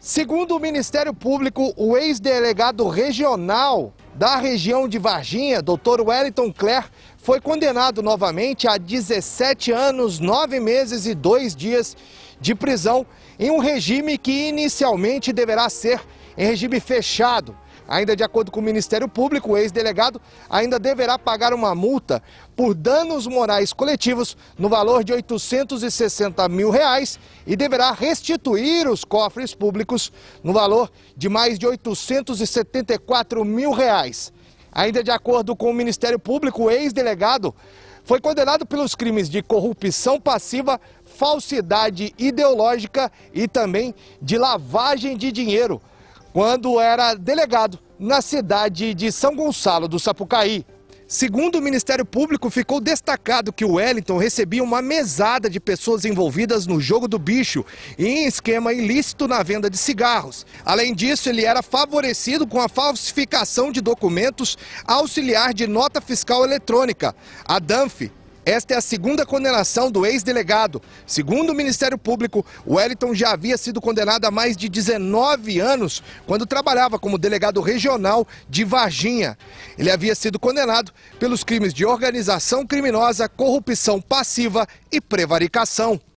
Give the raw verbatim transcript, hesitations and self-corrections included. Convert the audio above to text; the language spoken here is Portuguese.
Segundo o Ministério Público, o ex-delegado regional da região de Varginha, doutor Wellington Cler, foi condenado novamente a dezessete anos, nove meses e dois dias de prisão em um regime que inicialmente deverá ser em regime fechado. Ainda de acordo com o Ministério Público, o ex-delegado ainda deverá pagar uma multa por danos morais coletivos no valor de oitocentos e sessenta mil reais e deverá restituir os cofres públicos no valor de mais de oitocentos e setenta e quatro mil reais. Ainda de acordo com o Ministério Público, o ex-delegado foi condenado pelos crimes de corrupção passiva, falsidade ideológica e também de lavagem de dinheiro, quando era delegado na cidade de São Gonçalo do Sapucaí. Segundo o Ministério Público, ficou destacado que o Wellington recebia uma mesada de pessoas envolvidas no jogo do bicho e em esquema ilícito na venda de cigarros. Além disso, ele era favorecido com a falsificação de documentos auxiliar de nota fiscal eletrônica, a DANF. Esta é a segunda condenação do ex-delegado. Segundo o Ministério Público, o Wellington já havia sido condenado há mais de dezenove anos, quando trabalhava como delegado regional de Varginha. Ele havia sido condenado pelos crimes de organização criminosa, corrupção passiva e prevaricação.